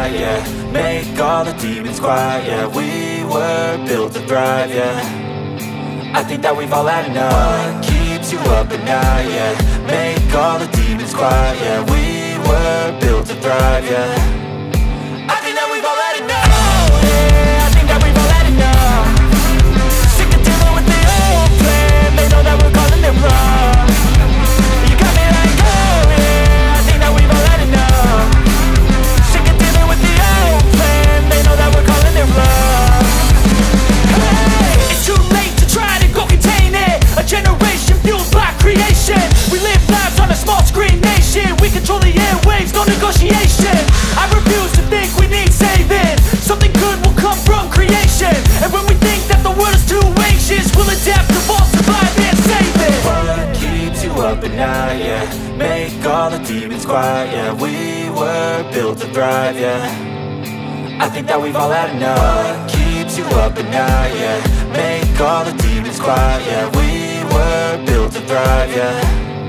night, yeah. Make all the demons quiet, yeah. We were built to thrive, yeah. I think that we've all had enough. What keeps you up at night, yeah. Make all the demons quiet, yeah. We were built to thrive, yeah. I think that we've all had enough. Oh, yeah, I think that we've all had enough. Sick of dealing with the old plan. They know that we're calling it wrong. You got me like, oh yeah, I think that we've all had enough. Sick of dealing with the old plan. They know that we're calling it wrong. Hey, it's too late to try to go contain it. A generation fueled by creation. We live lives on a small screen nation. We control the airwaves, no negotiation. I refuse to think we need saving. Something good will come from creation. And when we think that the world is too anxious, we'll adapt, evolve, survive and save it. What keeps you up at night, yeah. Make all the demons quiet, yeah. We were built to thrive, yeah. I think that we've all had enough. What keeps you up at night, yeah. Make all the demons quiet, yeah. We were built to thrive, yeah.